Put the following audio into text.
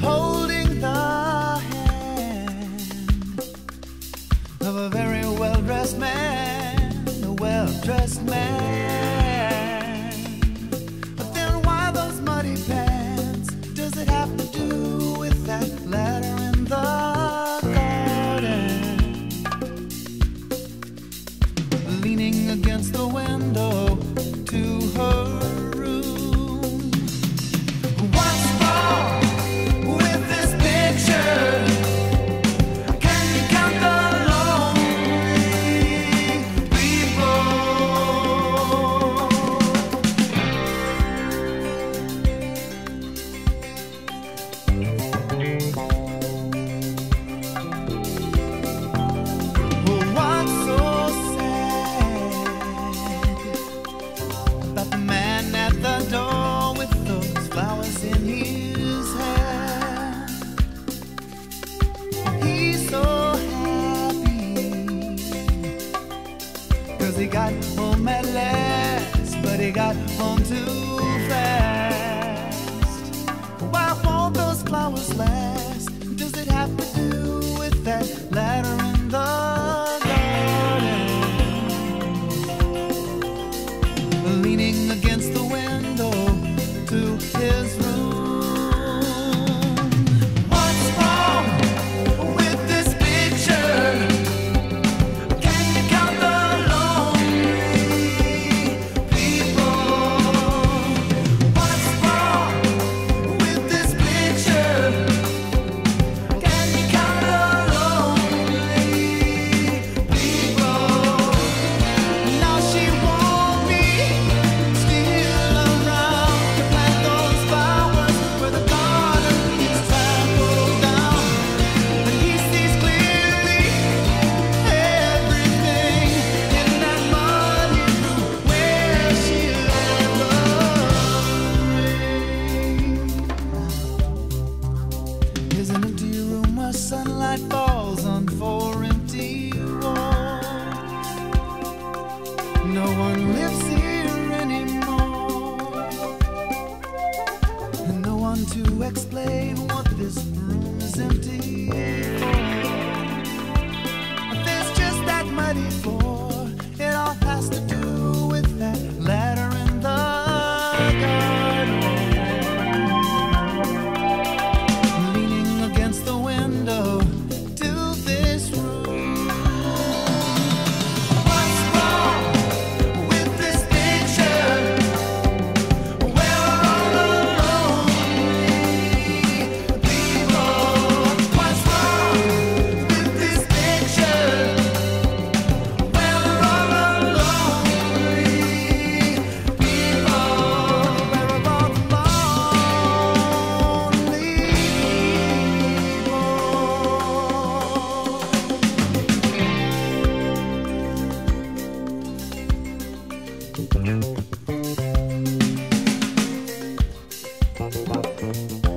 holding the hand of a very well-dressed man, a well-dressed man. But then why those muddy pants? Does it have to do with that ladder in the garden? Leaning against the window to her room. What's wrong with this picture? Can you count the lonely people? What's so sad about the man at the door with those flowers in his hand? He's so happy 'cause he got home at last, but he got home too fast. Why won't those flowers last? Does it have to do with that ladder in the garden? Leaning against the window to his room. What's wrong with this picture? Can you count the lonely people? What's wrong with this picture? Can you count the lonely people? Now she won't be still around to plant those flowers where the garden is trampled down. But he sees clearly everything in that muddy room where she lay the rain. Is an empty room where sunlight falls on four empty walls. No one lives here anymore, and no one to explain what this room is empty for. But there's just that muddy floor. It all has to do with that ladder in the garden. Leaning against the window to this room. What's wrong with this picture? Where are all the lonely people? What's wrong with this picture? Where are all the lonely people? Where are all the lonely people?